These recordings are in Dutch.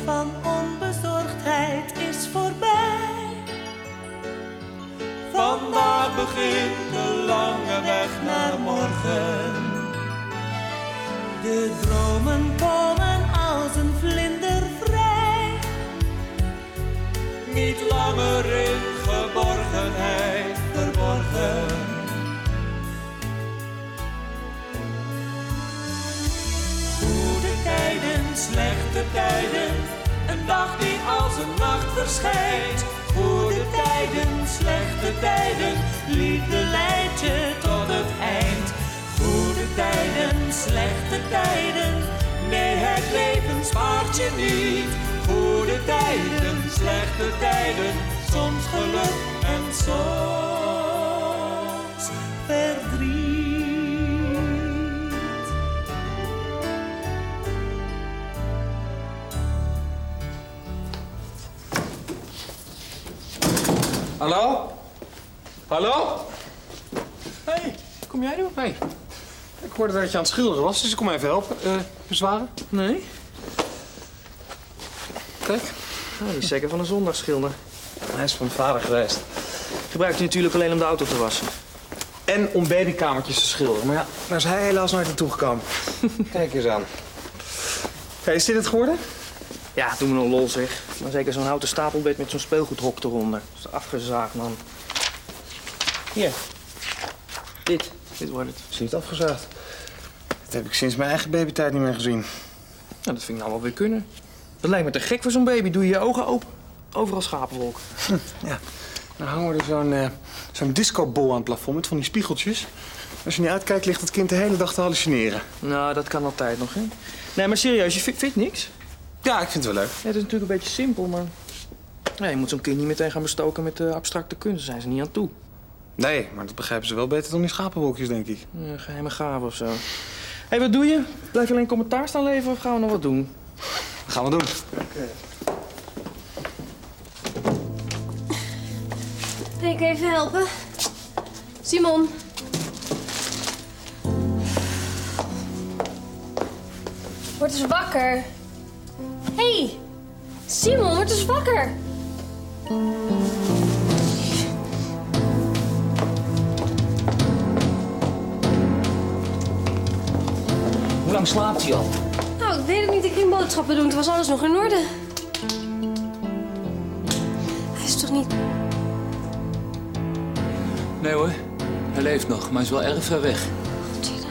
van onbezorgdheid is voorbij. Vandaag begint de lange weg naar morgen. De dromen komen als een vlinder vrij. Niet langer in geborgenheid verborgen. Goede tijden, slechte tijden, een dag die als een nacht verschijnt. Goede tijden, slechte tijden, liefde leidt je tot het eind. Goede tijden, slechte tijden, nee, het leven spaart je niet. Goede tijden, slechte tijden, soms geluk en soms verdriet. Hallo? Hallo? Hey, kom jij nu? Hey. Ik hoorde dat je aan het schilderen was, dus ik kom even helpen. Bezwaren? Nee. Kijk, die is zeker van een zondagschilder. Hij is van mijn vader geweest. Gebruikt hij natuurlijk alleen om de auto te wassen. En om babykamertjes te schilderen. Maar ja, daar is hij helaas nooit naartoe gekomen. Kijk eens aan. Hey, is dit het geworden? Ja, doe me nog lol zeg. Maar zeker zo'n houten stapelbed met zo'n speelgoedhok eronder. Dat is afgezaagd, man. Hier. Dit wordt het. Is niet afgezaagd. Dat heb ik sinds mijn eigen babytijd niet meer gezien. Nou, dat vind ik nou wel weer kunnen. Dat lijkt me te gek voor zo'n baby. Doe je je ogen open. Overal schapenwolk. Ja. Dan hangen we er zo'n discobol aan het plafond met van die spiegeltjes. Als je niet uitkijkt, ligt het kind de hele dag te hallucineren. Nou, dat kan altijd nog, hè? Nee, maar serieus, je vindt niks? Ja, ik vind het wel leuk. Ja, het is natuurlijk een beetje simpel, maar... Ja, je moet zo'n kind niet meteen gaan bestoken met abstracte kunst. Daar zijn ze niet aan toe. Nee, maar dat begrijpen ze wel beter dan die schapenwolkjes, denk ik. Ja, geheime gave of zo. Hé, wat doe je? Blijf je alleen commentaar staan leveren of gaan we nog wat doen? Dat gaan we doen. Okay. Kan ik even helpen? Simon. Word eens wakker. Hey, Simon, word eens wakker. Hoe lang slaapt hij al? Nou, ik weet het niet. Ik ging boodschappen doen. Het was alles nog in orde. Hij is toch niet... Nee hoor, hij leeft nog, maar hij is wel erg ver weg. Godzijdank.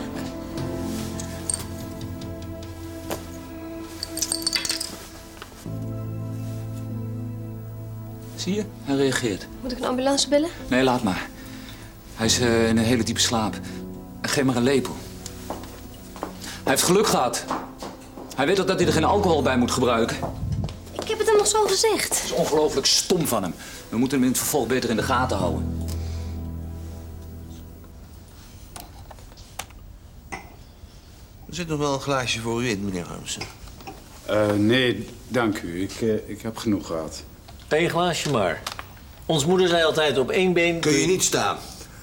Zie je? Hij reageert. Moet ik een ambulance bellen? Nee, laat maar. Hij is in een hele diepe slaap. Geef maar een lepel. Hij heeft geluk gehad. Hij weet ook dat hij er geen alcohol bij moet gebruiken. Ik heb het hem nog zo gezegd. Het is ongelooflijk stom van hem. We moeten hem in het vervolg beter in de gaten houden. Er zit nog wel een glaasje voor u in, meneer Harmsen. Nee, dank u. Ik heb genoeg gehad. Eén glaasje maar. Ons moeder zei altijd op één been... Kun je niet staan?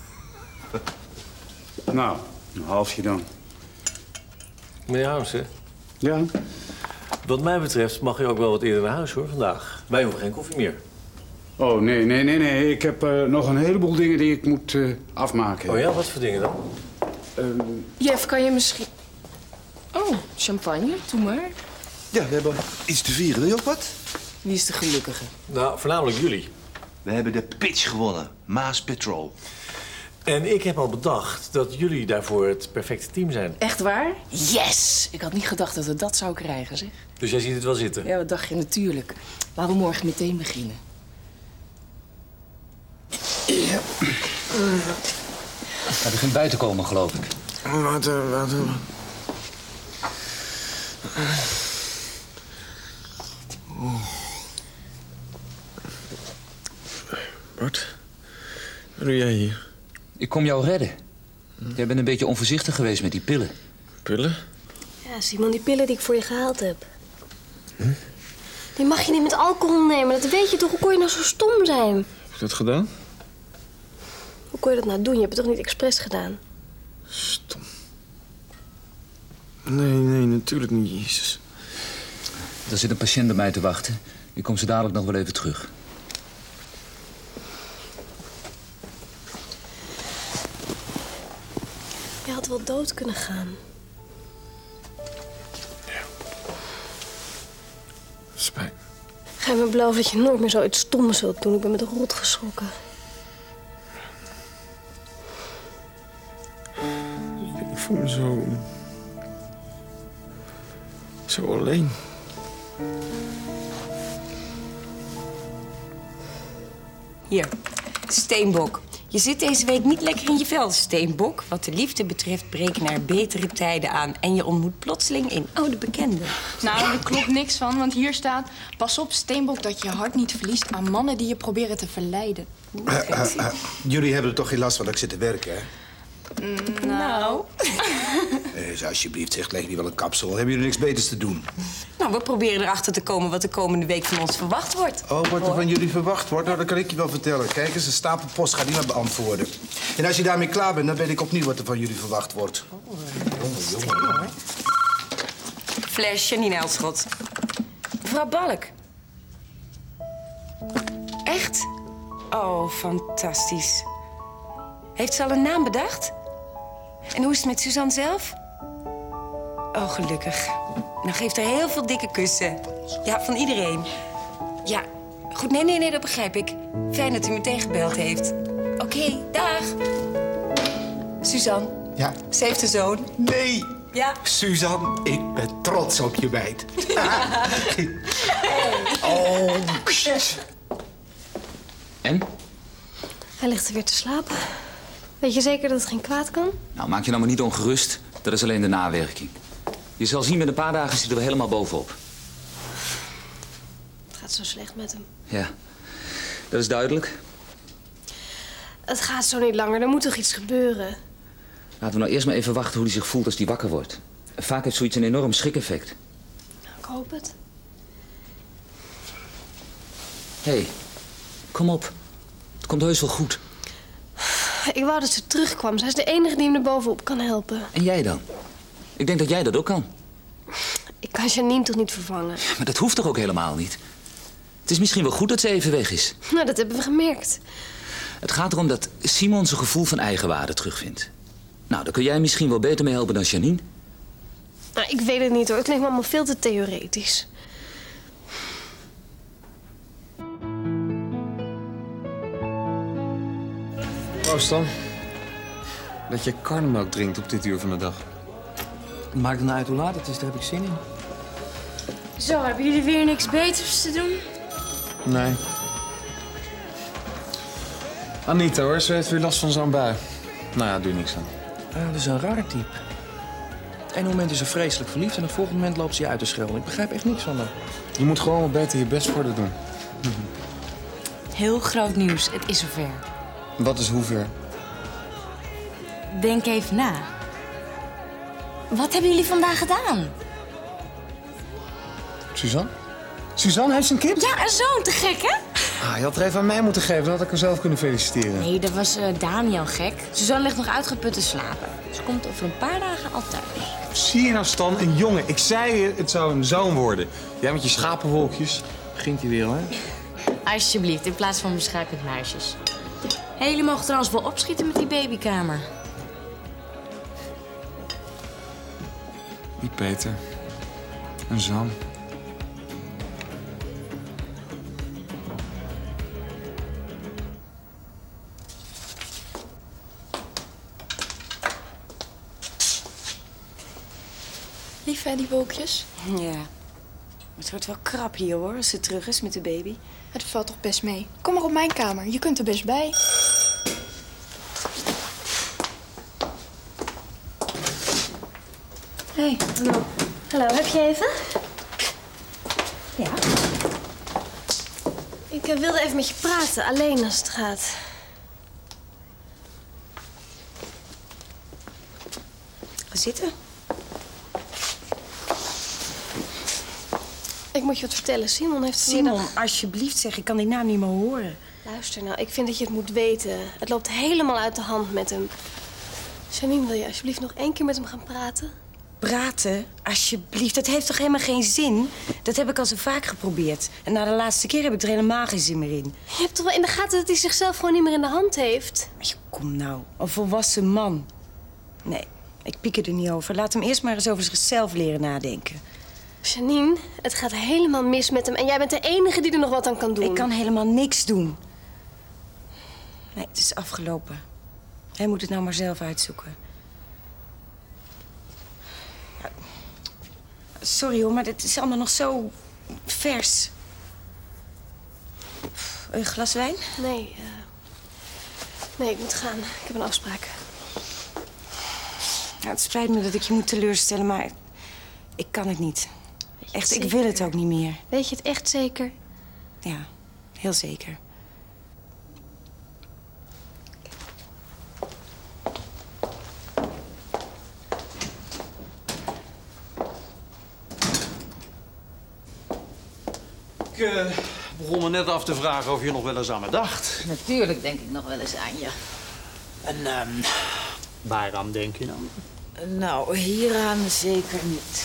Nou, een halfje dan. Meneer Harmsen, Ja? wat mij betreft mag u ook wel wat eerder naar huis, hoor, vandaag. Wij hoeven geen koffie meer. Oh, nee. Ik heb nog een heleboel dingen die ik moet afmaken. Oh ja, wat voor dingen dan? Jeff, kan je misschien... Oh, champagne, doe maar. Ja, we hebben iets te vieren. Wil je ook wat? Wie is de gelukkige? Nou, voornamelijk jullie. We hebben de pitch gewonnen. Maas Petrol. En ik heb al bedacht dat jullie daarvoor het perfecte team zijn. Echt waar? Yes! Ik had niet gedacht dat we dat zou krijgen, zeg. Dus jij ziet het wel zitten? Ja, wat dacht je? Natuurlijk. Laten we morgen meteen beginnen. Hij begint bij te komen, geloof ik. Wat. Bart, wat doe jij hier? Ik kom jou redden. Jij bent een beetje onvoorzichtig geweest met die pillen. Pillen? Ja, Simon, die pillen die ik voor je gehaald heb. Die mag je niet met alcohol nemen. Dat weet je toch? Hoe kon je nou zo stom zijn? Heb je dat gedaan? Hoe kon je dat nou doen? Je hebt het toch niet expres gedaan? Stom. Nee, natuurlijk niet, Jezus. Er zit een patiënt bij mij te wachten. Ik kom zo dadelijk nog wel even terug. Je had wel dood kunnen gaan. Spijt. Ga je me beloven dat je nooit meer zoiets stoms zult doen? Ik ben met de rot geschrokken. Ik voel me zo alleen. Hier, Steenbok. Je zit deze week niet lekker in je vel, Steenbok. Wat de liefde betreft breken er betere tijden aan. En je ontmoet plotseling een oude bekende. Nou, daar klopt niks van, want hier staat... Pas op, Steenbok, dat je hart niet verliest aan mannen die je proberen te verleiden. Jullie hebben er toch geen last van dat ik zit te werken, hè? Nou... Alsjeblieft, zeg, leg niet wel een kapsel. Hebben jullie niks beters te doen? Nou, we proberen erachter te komen wat de komende week van ons verwacht wordt. Oh, wat er van jullie verwacht wordt? Nou, dat kan ik je wel vertellen. Kijk eens, een stapel post, ga die maar beantwoorden. En als je daarmee klaar bent, dan weet ik opnieuw wat er van jullie verwacht wordt. Jongen. Flash Janine Elschot. Mevrouw Balk. Echt? Oh, fantastisch. Heeft ze al een naam bedacht? En hoe is het met Suzanne zelf? Oh, gelukkig. Nou, geeft haar heel veel dikke kussen. Ja, van iedereen. Ja, goed. Nee, dat begrijp ik. Fijn dat u meteen gebeld heeft. Oké, dag. Suzanne. Ja? Ze heeft een zoon. Nee. Ja. Suzanne, ik ben trots op je meid. Oh, shit. En? Hij ligt er weer te slapen. Weet je zeker dat het geen kwaad kan? Nou, maak je nou maar niet ongerust. Dat is alleen de nawerking. Je zal zien, met een paar dagen zit er weer helemaal bovenop. Het gaat zo slecht met hem. Ja, dat is duidelijk. Het gaat zo niet langer. Er moet toch iets gebeuren? Laten we nou eerst maar even wachten hoe hij zich voelt als hij wakker wordt. Vaak heeft zoiets een enorm schrik-effect. Nou, ik hoop het. Hé, kom op. Het komt heus wel goed. Ik wou dat ze terugkwam. Zij is de enige die hem er bovenop kan helpen. En jij dan? Ik denk dat jij dat ook kan. Ik kan Janine toch niet vervangen? Maar dat hoeft toch ook helemaal niet? Het is misschien wel goed dat ze even weg is. Nou, dat hebben we gemerkt. Het gaat erom dat Simon zijn gevoel van eigenwaarde terugvindt. Nou, daar kun jij misschien wel beter mee helpen dan Janine. Nou, ik weet het niet hoor. Het lijkt me allemaal veel te theoretisch. Proost dan. Dat je karnemelk drinkt op dit uur van de dag. Maakt het nou uit hoe laat het is, daar heb ik zin in. Zo, hebben jullie weer niks beters te doen? Nee. Anita hoor, ze heeft weer last van zo'n bui. Nou ja, doe niks aan. Dat is een raar type. Het ene moment is ze vreselijk verliefd en het volgende moment loopt ze je uit te schelden. Ik begrijp echt niks van haar. Je moet gewoon wat beter je best voor haar doen. Heel groot nieuws, het is zover. Wat is hoe ver? Denk even na. Wat hebben jullie vandaag gedaan? Suzanne? Suzanne heeft een kind? Ja, een zoon, te gek, hè? Ah, je had er even aan mij moeten geven, dan had ik haar zelf kunnen feliciteren. Nee, dat was Daniel gek. Suzanne ligt nog uitgeput te slapen. Ze komt over een paar dagen al thuis. Zie je nou, Stan, een jongen. Ik zei je, het zou een zoon worden. Jij met je schapenwolkjes. Begint hij weer, hè? Alsjeblieft, in plaats van beschrijvend meisjes. Hey, jullie mogen trouwens wel opschieten met die babykamer. Niet Peter. Een zoon. Lief, hè, die wolkjes? Ja. Het wordt wel krap hier, hoor, als ze terug is met de baby. Het valt toch best mee. Kom maar op mijn kamer. Je kunt er best bij. Hey, hallo. Hallo, heb je even? Ja. Ik wilde even met je praten, alleen als het gaat. Ga zitten. Ik moet je wat vertellen. Simon heeft vanmiddag... Simon, alsjeblieft zeg, ik kan die naam niet meer horen. Luister nou, ik vind dat je het moet weten. Het loopt helemaal uit de hand met hem. Janine, wil je alsjeblieft nog 1 keer met hem gaan praten? Praten? Alsjeblieft, dat heeft toch helemaal geen zin? Dat heb ik al zo vaak geprobeerd. En na de laatste keer heb ik er helemaal geen zin meer in. Je hebt toch wel in de gaten dat hij zichzelf gewoon niet meer in de hand heeft? Kom nou, een volwassen man. Nee, ik piek er niet over. Laat hem eerst maar eens over zichzelf leren nadenken. Janine, het gaat helemaal mis met hem. En jij bent de enige die er nog wat aan kan doen. Ik kan helemaal niks doen. Nee, het is afgelopen. Hij moet het nou maar zelf uitzoeken. Ja, sorry hoor, maar dit is allemaal nog zo vers. Een glas wijn? Nee, nee, ik moet gaan. Ik heb een afspraak. Ja, het spijt me dat ik je moet teleurstellen, maar ik kan het niet. Echt, zeker? ik wil het ook niet meer. Weet je het echt zeker? Ja, heel zeker. Ik begon me net af te vragen of je nog wel eens aan me dacht. Natuurlijk denk ik nog wel eens aan je. En waaraan denk je dan? Nou, hieraan zeker niet.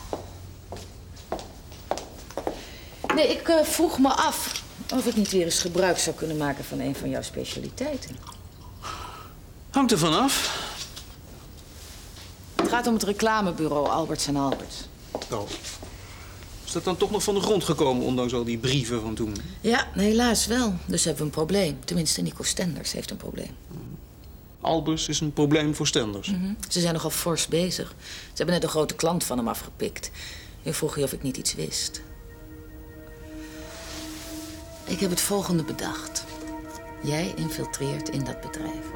Nee, ik vroeg me af of ik niet weer eens gebruik zou kunnen maken van een van jouw specialiteiten. Hangt er vanaf. Het gaat om het reclamebureau Alberts & Alberts. Oh. Is dat dan toch nog van de grond gekomen, ondanks al die brieven van toen? Ja, helaas wel. Dus hebben we een probleem. Tenminste, Nico Stenders heeft een probleem. Albers is een probleem voor Stenders. Ze zijn nogal fors bezig. Ze hebben net een grote klant van hem afgepikt. Je vroeg je of ik niet iets wist. Ik heb het volgende bedacht. Jij infiltreert in dat bedrijf.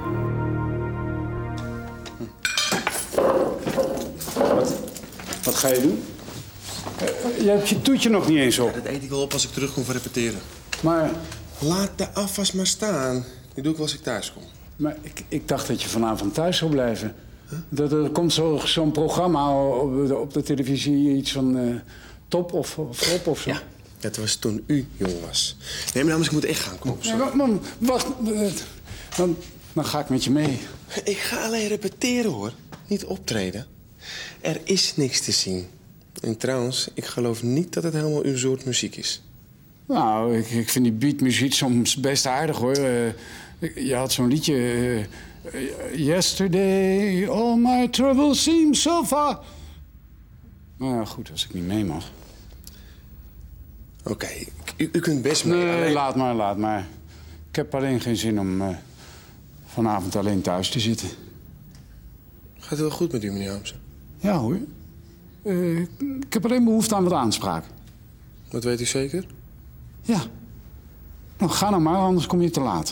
Wat ga je doen? Je hebt je toetje nog niet eens op. Dat eet ik wel op als ik terugkom voor repeteren. Maar... Laat de afwas maar staan. Die doe ik wel als ik thuis kom. Maar ik dacht dat je vanavond thuis zou blijven. Huh? Er komt zo'n programma op de televisie, iets van Top of Flop of zo. Ja, dat was toen u jong was. Nee, maar anders, ik moet echt gaan. Kom op, nee, man, wacht. Dan ga ik met je mee. Ik ga alleen repeteren, hoor. Niet optreden. Er is niks te zien. En trouwens, ik geloof niet dat het helemaal uw soort muziek is. Nou, ik vind die beatmuziek soms best aardig, hoor. Je had zo'n liedje... Yesterday, all my troubles seem so far. Nou ja, goed, als ik niet mee mag. Oké, u kunt best mee. Nee, alleen... laat maar. Ik heb alleen geen zin om vanavond alleen thuis te zitten. Gaat het wel goed met u, meneer Hamsen? Ja, hoor. Ik heb alleen behoefte aan wat aanspraak. Dat weet u zeker? Ja. Nou, ga nou maar, anders kom je te laat.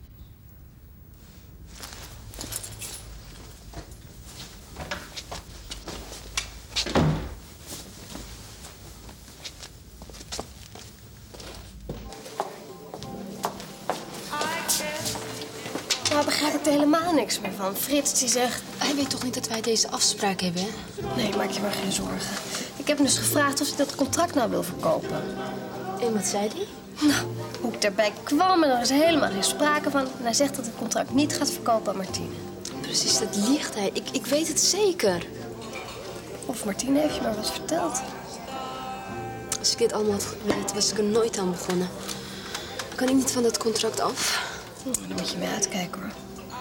Daar begrijp ik er helemaal niks meer van. Frits die zegt... Hij weet toch niet dat wij deze afspraak hebben, hè? Nee, maak je maar geen zorgen. Ik heb hem dus gevraagd of hij dat contract nou wil verkopen. En wat zei hij? Nou, hoe ik daarbij kwam en er is helemaal geen sprake van. En hij zegt dat het contract niet gaat verkopen aan Martine. Precies, dat liegt hij. Ik weet het zeker. Of Martine heeft je maar wat verteld. Als ik dit allemaal had geweten, was ik er nooit aan begonnen. Kan ik niet van dat contract af? Dan moet je mee uitkijken, hoor.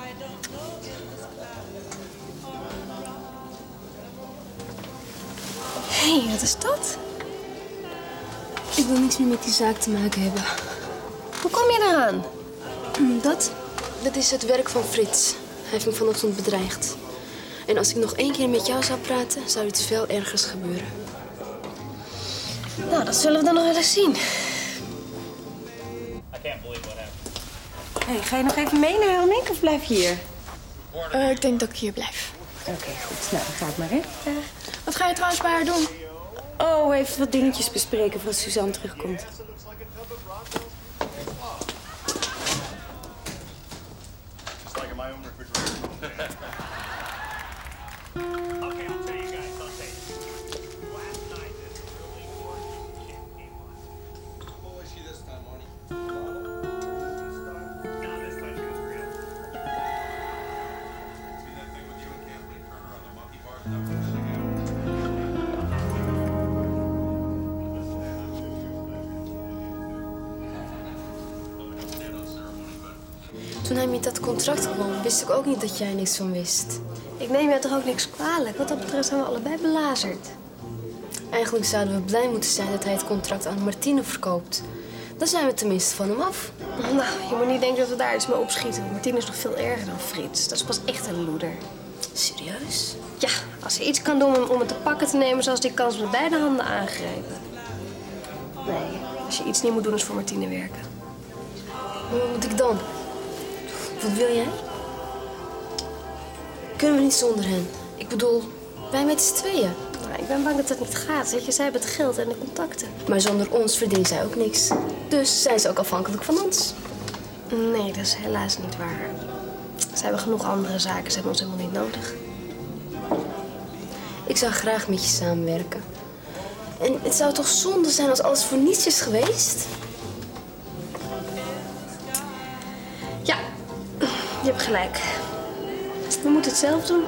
Hé, wat is dat? Ik wil niks meer met die zaak te maken hebben. Hoe kom je eraan? Dat is het werk van Frits. Hij heeft me vanochtend bedreigd. En als ik nog 1 keer met jou zou praten, zou iets veel ergers gebeuren. Nou, dat zullen we dan nog wel eens zien. Hey, ga je nog even mee naar Helmink of blijf je hier? Ik denk dat ik hier blijf. Oké, goed. Nou, dan ga ik maar, hè. Wat ga je trouwens bij haar doen? Oh, even wat dingetjes bespreken voor als Suzanne terugkomt. Toen hij met dat contract kwam, wist ik ook niet dat jij niks van wist. Ik neem jou toch ook niks kwalijk? Wat dat betreft zijn we allebei belazerd. Eigenlijk zouden we blij moeten zijn dat hij het contract aan Martine verkoopt. Dan zijn we tenminste van hem af. Nou, je moet niet denken dat we daar iets mee opschieten. Martine is nog veel erger dan Frits. Dat is pas echt een loeder. Serieus? Ja, als hij iets kan doen om het te pakken te nemen, zal ze die kans met beide handen aangrijpen. Nee, als je iets niet moet doen, is voor Martine werken. Maar wat moet ik dan? Wat wil jij? Kunnen we niet zonder hen? Ik bedoel, wij met z'n tweeën. Nou, ik ben bang dat dat niet gaat. Weet je, zij hebben het geld en de contacten. Maar zonder ons verdienen zij ook niks. Dus zijn ze ook afhankelijk van ons. Nee, dat is helaas niet waar. Ze hebben genoeg andere zaken. Ze hebben ons helemaal niet nodig. Ik zou graag met je samenwerken. En het zou toch zonde zijn als alles voor niets is geweest? Ja, je hebt gelijk. We moeten het zelf doen.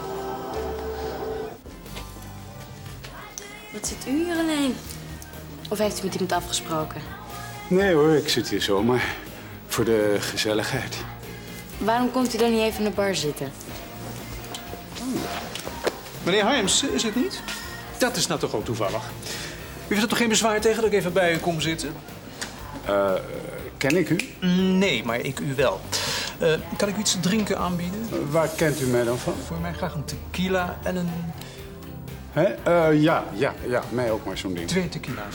Wat zit u hier alleen? Of heeft u met iemand afgesproken? Nee hoor, ik zit hier zomaar. Voor de gezelligheid. Waarom komt u dan niet even in de bar zitten? Meneer Harms, is het niet? Dat is nou toch ook toevallig. U heeft er toch geen bezwaar tegen dat ik even bij u kom zitten? Ken ik u? Nee, maar ik u wel. Kan ik u iets te drinken aanbieden? Waar kent u mij dan van? Voor mij graag een tequila en een... Ja, mij ook maar zo'n ding. 2 tequila's.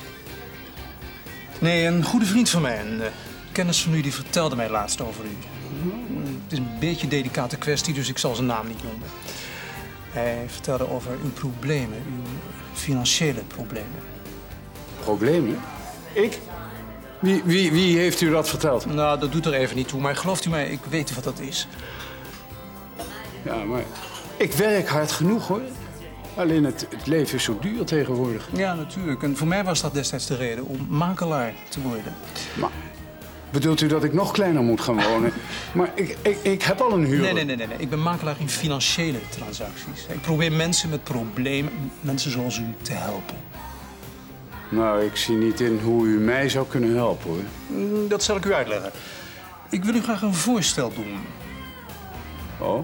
Nee, een goede vriend van mij, een kennis van u, die vertelde mij laatst over u. Het is een beetje een delicate kwestie, dus ik zal zijn naam niet noemen. Hij vertelde over uw problemen, uw financiële problemen. Problemen? Ik? Wie heeft u dat verteld? Nou, dat doet er even niet toe, maar gelooft u mij, ik weet wat dat is. Ja, maar ik werk hard genoeg, hoor. Alleen het leven is zo duur tegenwoordig. Ja, natuurlijk. En voor mij was dat destijds de reden om makelaar te worden. Maar bedoelt u dat ik nog kleiner moet gaan wonen? Maar ik heb al een huur. Nee. Ik ben makelaar in financiële transacties. Ik probeer mensen met problemen, mensen zoals u, te helpen. Nou, ik zie niet in hoe u mij zou kunnen helpen, hoor. Dat zal ik u uitleggen. Ik wil u graag een voorstel doen. Oh?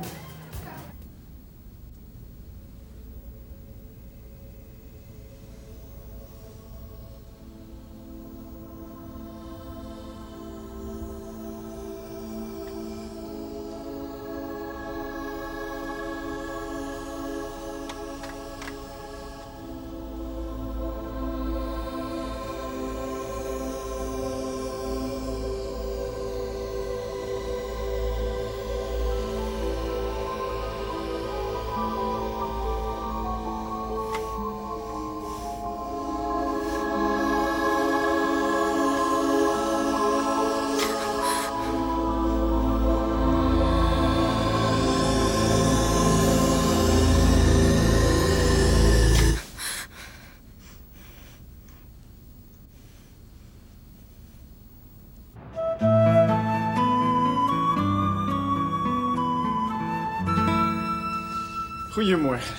Goedemorgen.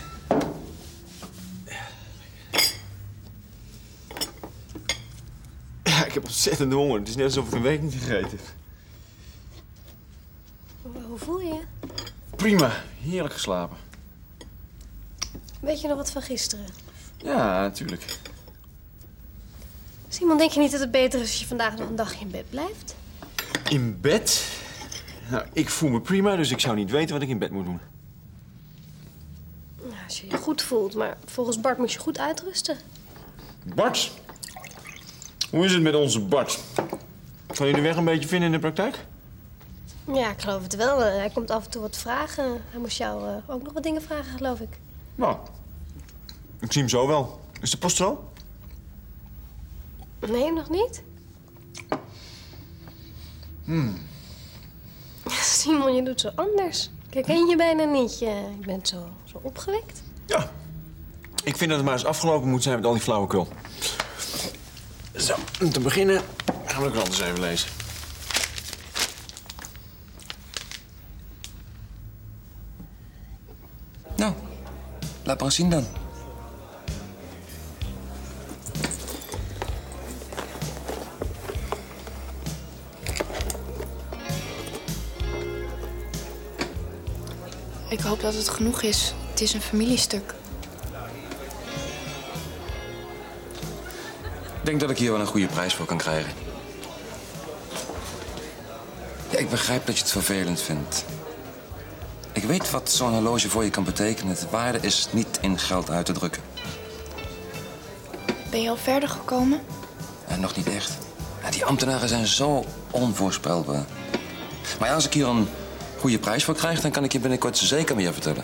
Ja, ik heb ontzettend honger. Het is net alsof ik een week niet gegeten heb. Hoe voel je je? Prima. Heerlijk geslapen. Weet je nog wat van gisteren? Ja, natuurlijk. Simon, denk je niet dat het beter is als je vandaag nog een dagje in bed blijft? In bed? Nou, ik voel me prima, dus ik zou niet weten wat ik in bed moet doen. Nou, als je je goed voelt, maar volgens Bart moet je goed uitrusten. Bart? Hoe is het met onze Bart? Kan je de weg een beetje vinden in de praktijk? Ja, ik geloof het wel. Hij komt af en toe wat vragen. Hij moest jou ook nog wat dingen vragen, geloof ik. Nou, ik zie hem zo wel. Is de post er al? Nee, nog niet. Simon, je doet zo anders. Ik herken je bijna niet. Je bent zo opgewekt. Ja. Ik vind dat het maar eens afgelopen moet zijn met al die flauwekul. Zo, om te beginnen gaan we de krant eens even lezen. Nou, laat maar eens zien dan. Ik hoop dat het genoeg is. Het is een familiestuk. Ik denk dat ik hier wel een goede prijs voor kan krijgen. Ja, ik begrijp dat je het vervelend vindt. Ik weet wat zo'n horloge voor je kan betekenen. De waarde is niet in geld uit te drukken. Ben je al verder gekomen? Nog niet echt. Ja, die ambtenaren zijn zo onvoorspelbaar. Maar ja, als ik hier een goede prijs voor krijg, dan kan ik je binnenkort zeker meer vertellen.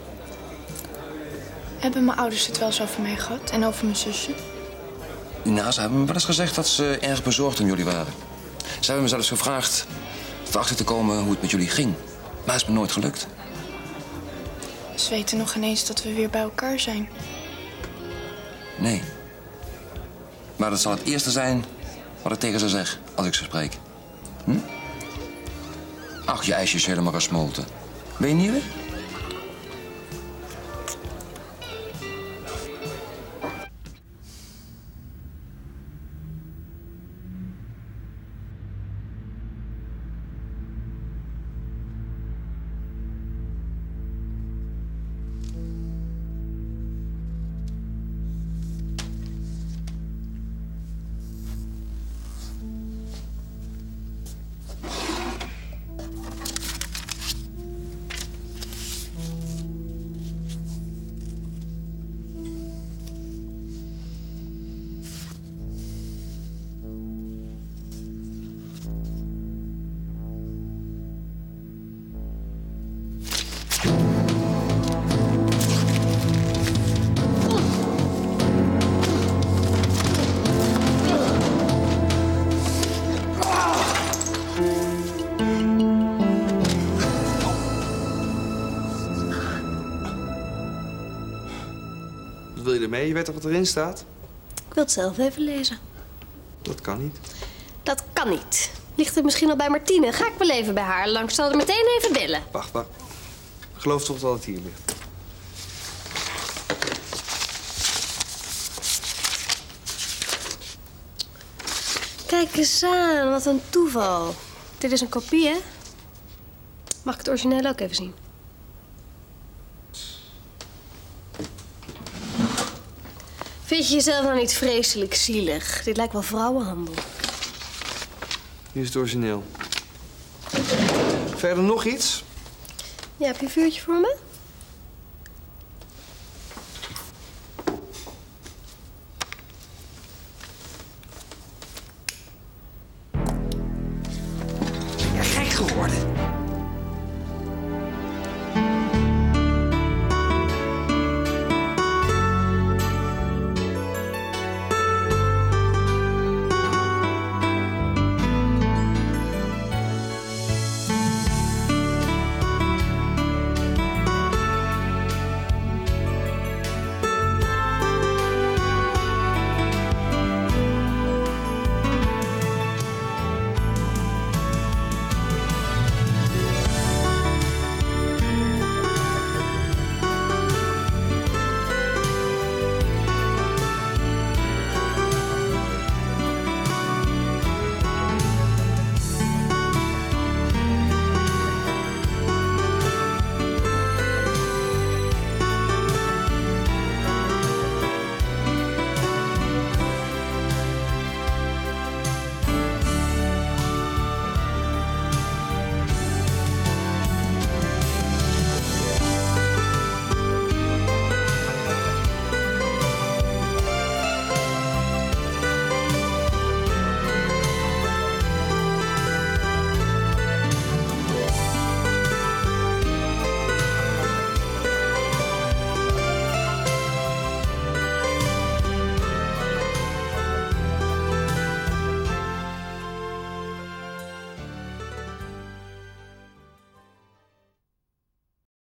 Hebben mijn ouders het wel eens over mij gehad? En over mijn zusje? Nou, ze hebben me wel eens gezegd dat ze erg bezorgd om jullie waren. Ze hebben me zelfs gevraagd erachter te komen hoe het met jullie ging. Maar het is me nooit gelukt. Ze weten nog ineens dat we weer bij elkaar zijn. Nee. Maar dat zal het eerste zijn wat ik tegen ze zeg als ik ze spreek. Hm? Ach, je ijsje is helemaal gesmolten. Ben je nieuwe? Wat wil je ermee? Je weet toch wat erin staat? Ik wil het zelf even lezen. Dat kan niet. Dat kan niet. Ligt het misschien al bij Martine? Ga ik wel even bij haar langs. Zal er meteen even bellen. Wacht. Ik geloof toch dat het hier ligt. Kijk eens aan, wat een toeval. Dit is een kopie, hè? Mag ik het origineel ook even zien? Vind je jezelf nou niet vreselijk zielig? Dit lijkt wel vrouwenhandel. Hier is het origineel. Verder nog iets? Ja, heb je een vuurtje voor me?